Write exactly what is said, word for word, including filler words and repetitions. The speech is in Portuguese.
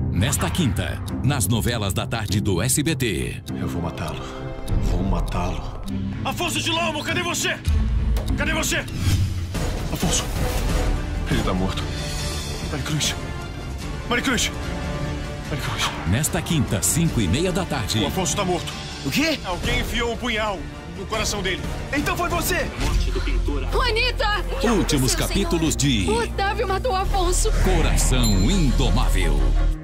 Nesta quinta, nas novelas da tarde do S B T. Eu vou matá-lo. Vou matá-lo. Afonso de Lomo, cadê você? Cadê você? Afonso. Ele tá morto. Maricruz. Maricruz. Maricruz. Nesta quinta, cinco e meia da tarde. O Afonso tá morto. O quê? Alguém enfiou um punhal no coração dele. Então foi você! Morte do pintor. Juanita! Últimos capítulos de O Otávio matou o Afonso. Coração Indomável.